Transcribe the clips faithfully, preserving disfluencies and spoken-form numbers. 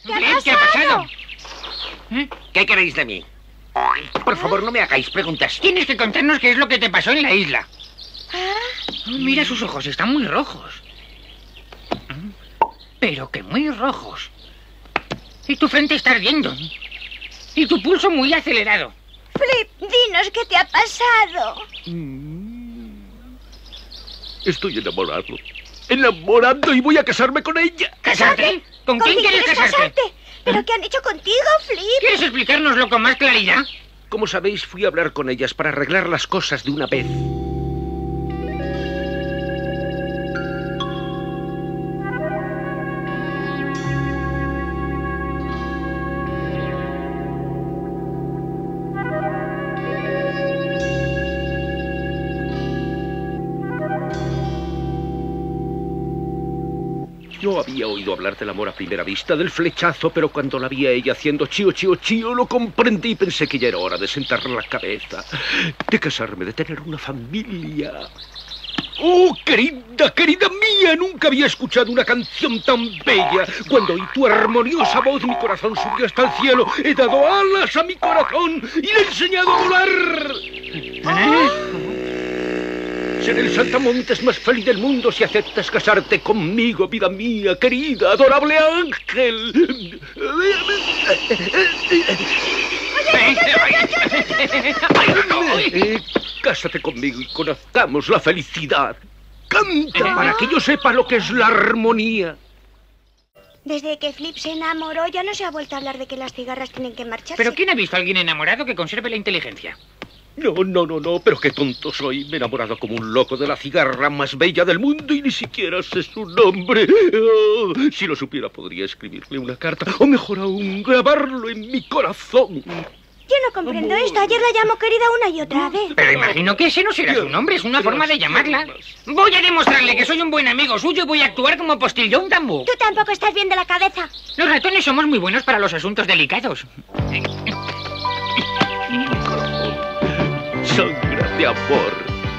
¿Qué ha pasado? ¿Qué ha pasado? ¿Eh? ¿Qué queréis de mí? Por favor, no me hagáis preguntas. Tienes que contarnos qué es lo que te pasó en la isla. ¿Ah? Mira, sus ojos están muy rojos. Pero que muy rojos. Y tu frente está ardiendo. Y tu pulso muy acelerado. Flip, dinos qué te ha pasado. Estoy enamorado. Enamorado y voy a casarme con ella. ¿Casarte? ¿Con, ¿Con quién quieres casarte? casarte? ¿Pero qué han hecho contigo, Flip? ¿Quieres explicárnoslo con más claridad? Como sabéis, fui a hablar con ellas para arreglar las cosas de una vez. Yo había oído hablar del amor a primera vista, del flechazo, pero cuando la vi a ella haciendo chío, chío, chío, lo comprendí y pensé que ya era hora de sentar la cabeza, de casarme, de tener una familia. ¡Oh, querida, querida mía! Nunca había escuchado una canción tan bella. Cuando oí tu armoniosa voz, mi corazón subió hasta el cielo. He dado alas a mi corazón y le he enseñado a volar. ¿Eh? Seré el saltamontes más feliz del mundo si aceptas casarte conmigo, vida mía, querida, adorable ángel. Eh, cásate conmigo y conozcamos la felicidad. Canta para que yo sepa lo que es la armonía. Desde que Flip se enamoró ya no se ha vuelto a hablar de que las cigarras tienen que marcharse. ¿Pero quién ha visto a alguien enamorado que conserve la inteligencia? No, no, no, no, pero qué tonto soy. Me he enamorado como un loco de la cigarra más bella del mundo y ni siquiera sé su nombre. Oh, si lo supiera podría escribirle una carta, o mejor aún, grabarlo en mi corazón. Yo no comprendo Amor. esto. Ayer la llamo querida una y otra vez. Pero imagino que ese no será su nombre, es una forma de llamarla. Voy a demostrarle que soy un buen amigo suyo y voy a actuar como postillón tambú. Tú tampoco estás bien de la cabeza. Los ratones somos muy buenos para los asuntos delicados. Sangra de amor.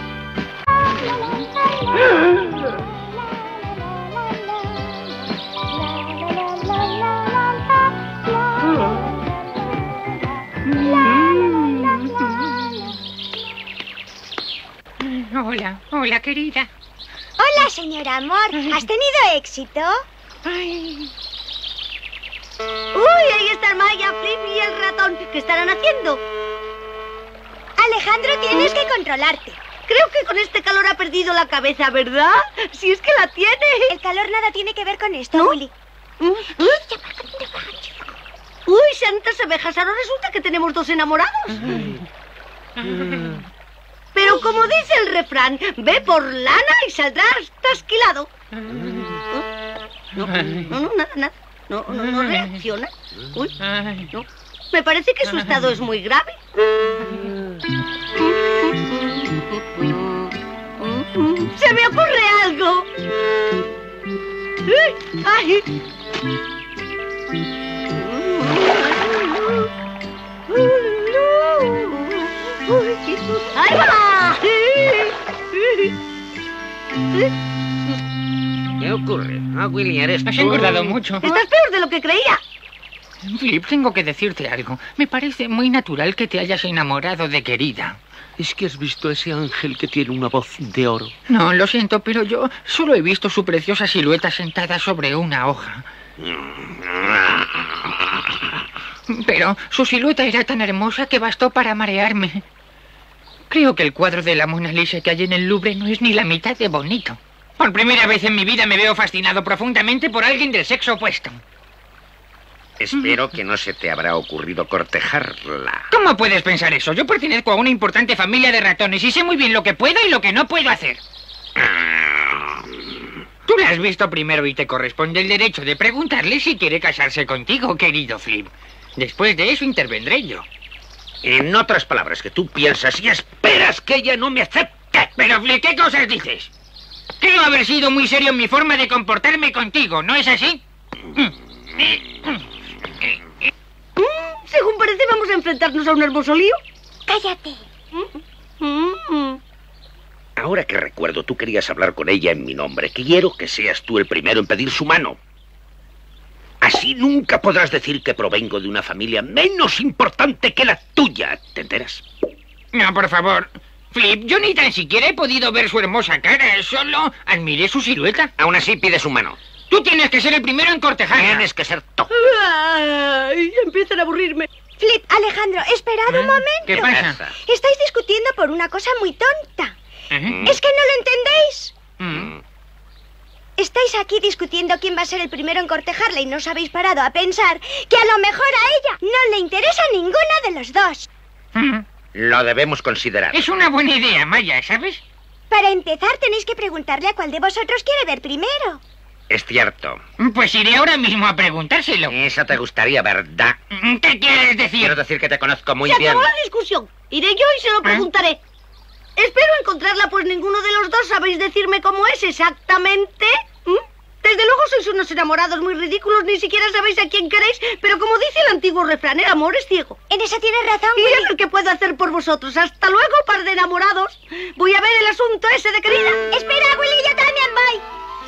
Hola, hola, querida. Hola, señor amor. ¿Has tenido éxito? Ay. Uy, ahí están Maya, Flip y el ratón. ¿Qué estarán haciendo? Alejandro, tienes que controlarte. Creo que con este calor ha perdido la cabeza, ¿verdad? Si es que la tiene. El calor nada tiene que ver con esto, ¿No? Willy. Uy, Uy, santas abejas, ahora resulta que tenemos dos enamorados. Pero como dice el refrán, ve por lana y saldrás trasquilado. No, no, no, nada, nada. No, no, no reacciona. Uy, no. Me parece que su estado es muy grave. ¡Se me ocurre algo! ¡Ay! ¡Ahí va! ¿Qué ocurre? Ah, Willy, eres tú. Has engordado mucho. Estás peor de lo que creía. Flip, tengo que decirte algo. Me parece muy natural que te hayas enamorado de querida. ¿Es que has visto a ese ángel que tiene una voz de oro? No, lo siento, pero yo solo he visto su preciosa silueta sentada sobre una hoja. Pero su silueta era tan hermosa que bastó para marearme. Creo que el cuadro de la Mona Lisa que hay en el Louvre no es ni la mitad de bonito. Por primera vez en mi vida me veo fascinado profundamente por alguien del sexo opuesto. Espero que no se te habrá ocurrido cortejarla. ¿Cómo puedes pensar eso? Yo pertenezco a una importante familia de ratones y sé muy bien lo que puedo y lo que no puedo hacer. Tú la has visto primero y te corresponde el derecho de preguntarle si quiere casarse contigo, querido Flip. Después de eso intervendré yo. En otras palabras, que tú piensas y esperas que ella no me acepte. Pero, Flip, ¿qué cosas dices? Creo haber sido muy serio en mi forma de comportarme contigo, ¿no es así? Según parece, vamos a enfrentarnos a un hermoso lío. Cállate. Ahora que recuerdo, tú querías hablar con ella en mi nombre. Quiero que seas tú el primero en pedir su mano. Así nunca podrás decir que provengo de una familia menos importante que la tuya, ¿te enteras? No, por favor. Flip, yo ni tan siquiera he podido ver su hermosa cara, solo admiré su silueta. Aún así pide su mano. Tú tienes que ser el primero en cortejarla. Tienes que ser tú. Ay, ya empiezan a aburrirme. Flip, Alejandro, esperad un momento. ¿Qué pasa? Estáis discutiendo por una cosa muy tonta. Ajá. ¿Es que no lo entendéis? Mm. Estáis aquí discutiendo quién va a ser el primero en cortejarla y no os habéis parado a pensar que a lo mejor a ella no le interesa ninguno de los dos. Mm. Lo debemos considerar. Es una buena idea, Maya, ¿sabes? Para empezar, tenéis que preguntarle a cuál de vosotros quiere ver primero. Es cierto. Pues iré ahora mismo a preguntárselo. Eso te gustaría, ¿verdad? ¿Qué quieres decir? Quiero decir que te conozco muy Se bien. acabó la discusión. Iré yo y se lo preguntaré. Espero encontrarla, pues ninguno de los dos sabéis decirme cómo es exactamente. ¿Mm? Desde luego sois unos enamorados muy ridículos, ni siquiera sabéis a quién queréis, pero como dice el antiguo refrán, el amor es ciego. En eso tienes razón, Y Willy. es lo que puedo hacer por vosotros. Hasta luego, par de enamorados. Voy a ver el asunto ese de querida. Espera, Willy, yo también voy.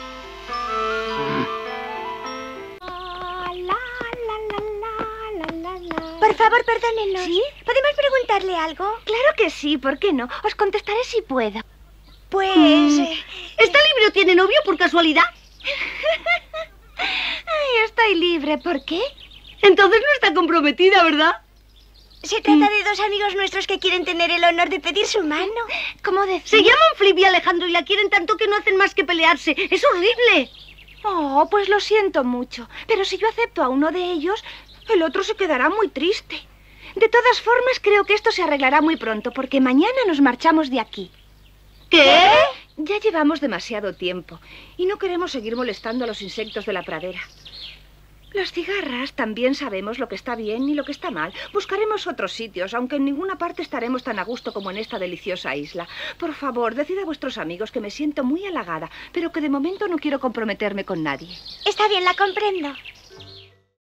Por favor, perdónenos. ¿Sí? ¿Podemos preguntarle algo? Claro que sí, ¿por qué no? Os contestaré si puedo. Pues... Mm. eh, ¿Está libre o tiene novio por casualidad? Ay, estoy libre, ¿por qué? Entonces no está comprometida, ¿verdad? se trata de dos amigos nuestros que quieren tener el honor de pedir su mano. ¿Cómo decir? Se llaman Flip y Alejandro y la quieren tanto que no hacen más que pelearse. ¡Es horrible! Oh, pues lo siento mucho. Pero si yo acepto a uno de ellos, el otro se quedará muy triste. De todas formas, creo que esto se arreglará muy pronto, porque mañana nos marchamos de aquí. ¿Qué? Ya llevamos demasiado tiempo y no queremos seguir molestando a los insectos de la pradera. Las cigarras también sabemos lo que está bien y lo que está mal. Buscaremos otros sitios, aunque en ninguna parte estaremos tan a gusto como en esta deliciosa isla. Por favor, decid a vuestros amigos que me siento muy halagada, pero que de momento no quiero comprometerme con nadie. Está bien, la comprendo.